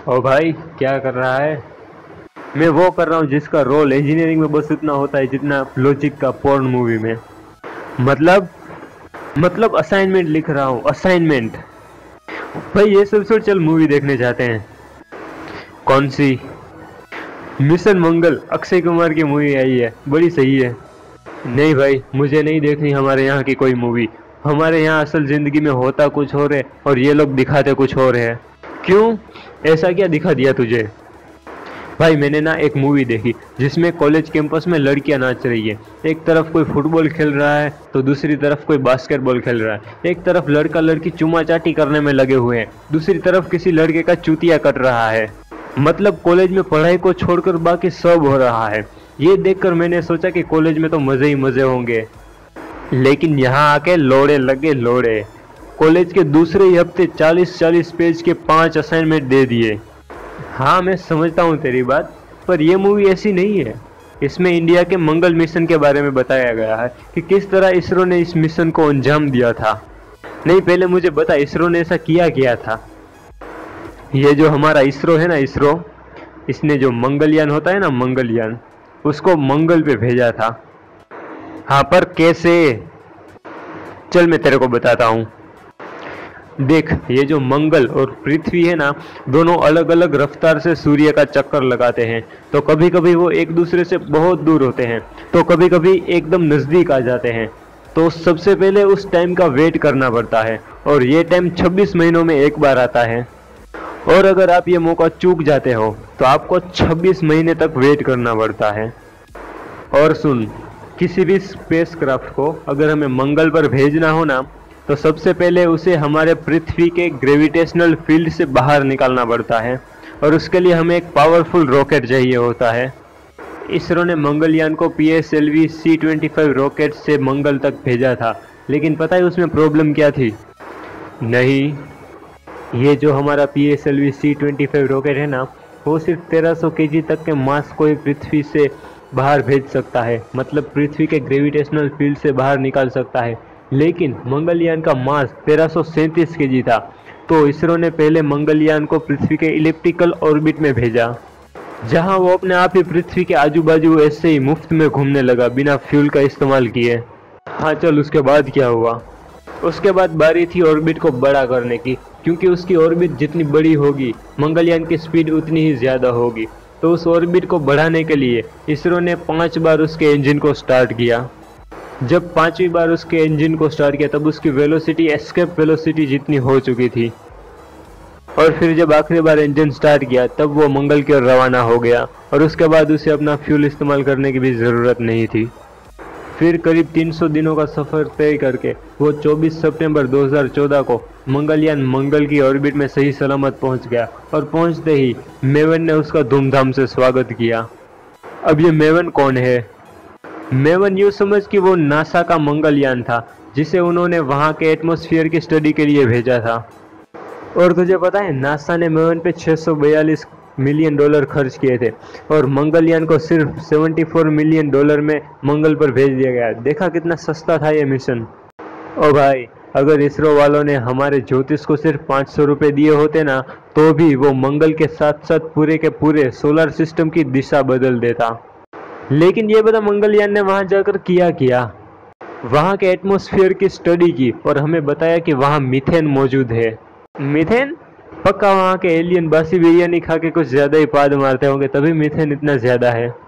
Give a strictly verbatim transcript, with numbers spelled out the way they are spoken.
ओ भाई, क्या कर रहा है? मैं वो कर रहा हूँ जिसका रोल इंजीनियरिंग में बस उतना होता है जितना लॉजिक का पोर्न मूवी में। मतलब मतलब असाइनमेंट लिख रहा हूँ, असाइनमेंट। भाई ये सब छोड़, चल मूवी देखने जाते हैं। कौन सी? मिशन मंगल, अक्षय कुमार की मूवी आई है, बड़ी सही है। नहीं भाई, मुझे नहीं देखनी हमारे यहाँ की कोई मूवी। हमारे यहाँ असल जिंदगी में होता कुछ और है और ये लोग दिखाते कुछ और है। क्यों? ऐसा क्या दिखा दिया तुझे? भाई मैंने ना एक मूवी देखी जिसमें कॉलेज कैंपस में लड़कियां नाच रही है। एक तरफ कोई फुटबॉल खेल रहा है तो दूसरी तरफ कोई बास्केटबॉल खेल रहा है। एक तरफ लड़का लड़की चुमा चाटी करने में लगे हुए हैं, दूसरी तरफ किसी लड़के का चूतिया कट रहा है। मतलब कॉलेज में पढ़ाई को छोड़कर बाकी सब हो रहा है। ये देखकर मैंने सोचा कि कॉलेज में तो मजे ही मजे होंगे, लेकिन यहाँ आके लोड़े लगे लोड़े। कॉलेज के दूसरे ही हफ्ते चालीस चालीस पेज के पांच असाइनमेंट दे दिए। हाँ मैं समझता हूँ तेरी बात, पर यह मूवी ऐसी नहीं है। इसमें इंडिया के मंगल मिशन के बारे में बताया गया है कि किस तरह इसरो ने इस मिशन को अंजाम दिया था। नहीं, पहले मुझे बता, इसरो ने ऐसा किया किया था? ये जो हमारा इसरो है ना, इसरो, इसने जो मंगलयान होता है ना, मंगलयान, उसको मंगल पे भेजा था। हाँ, पर कैसे? चल मैं तेरे को बताता हूँ। देख, ये जो मंगल और पृथ्वी है ना, दोनों अलग अलग रफ्तार से सूर्य का चक्कर लगाते हैं। तो कभी कभी वो एक दूसरे से बहुत दूर होते हैं, तो कभी कभी एकदम नज़दीक आ जाते हैं। तो सबसे पहले उस टाइम का वेट करना पड़ता है, और ये टाइम छब्बीस महीनों में एक बार आता है। और अगर आप ये मौका चूक जाते हो तो आपको छब्बीस महीने तक वेट करना पड़ता है। और सुन, किसी भी स्पेसक्राफ्ट को अगर हमें मंगल पर भेजना हो ना, तो सबसे पहले उसे हमारे पृथ्वी के ग्रेविटेशनल फील्ड से बाहर निकालना पड़ता है, और उसके लिए हमें एक पावरफुल रॉकेट चाहिए होता है। इसरो ने मंगलयान को P S L V C twenty five rocket से मंगल तक भेजा था, लेकिन पता है उसमें प्रॉब्लम क्या थी? नहीं, ये जो हमारा P S L V C twenty five rocket है ना, वो सिर्फ तेरह सौ के जी तक के मास को ही पृथ्वी से बाहर भेज सकता है, मतलब पृथ्वी के ग्रेविटेशनल फील्ड से बाहर निकाल सकता है। लेकिन मंगलयान का मास तेरह सौ सैंतीस के जी था, तो इसरो ने पहले मंगलयान को पृथ्वी के इलिप्टिकल ऑर्बिट में भेजा, जहां वो अपने आप ही पृथ्वी के आजू बाजू ऐसे ही मुफ्त में घूमने लगा बिना फ्यूल का इस्तेमाल किए। हाँ चल, उसके बाद क्या हुआ? उसके बाद बारी थी ऑर्बिट को बड़ा करने की, क्योंकि उसकी ऑर्बिट जितनी बड़ी होगी मंगलयान की स्पीड उतनी ही ज़्यादा होगी। तो उस ऑर्बिट को बढ़ाने के लिए इसरो ने पांच बार उसके इंजन को स्टार्ट किया। जब पांचवी बार उसके इंजन को स्टार्ट किया तब उसकी वेलोसिटी एस्केप वेलोसिटी जितनी हो चुकी थी, और फिर जब आखिरी बार इंजन स्टार्ट किया तब वो मंगल की ओर रवाना हो गया, और उसके बाद उसे अपना फ्यूल इस्तेमाल करने की भी ज़रूरत नहीं थी। फिर करीब तीन सौ दिनों का सफ़र तय करके वो चौबीस सितंबर दो हज़ार चौदह को मंगलयान मंगल की ऑर्बिट में सही सलामत पहुंच गया, और पहुंचते ही मेवन ने उसका धूमधाम से स्वागत किया। अब ये मेवन कौन है? मेवन यूँ समझ कि वो नासा का मंगलयान था, जिसे उन्होंने वहाँ के एटमॉस्फेयर की स्टडी के लिए भेजा था। और तुझे पता है, नासा ने मेवन पे छह सौ बयालीस मिलियन डॉलर खर्च किए थे, और मंगलयान को सिर्फ चौहत्तर मिलियन डॉलर में मंगल पर भेज दिया गया। देखा कितना सस्ता था ये मिशन। ओ भाई, अगर इसरो वालों ने हमारे ज्योतिष को सिर्फ पाँच सौ रुपये दिए होते ना, तो भी वो मंगल के साथ साथ पूरे के पूरे सोलर सिस्टम की दिशा बदल देता। लेकिन ये बता, मंगलयान ने वहाँ जाकर किया किया वहाँ के एटमॉस्फेयर की स्टडी की, और हमें बताया कि वहाँ मीथेन मौजूद है। मीथेन? पक्का वहाँ के एलियन बासी बिरयानी खा के कुछ ज़्यादा ही पाद मारते होंगे, तभी मीथेन इतना ज़्यादा है।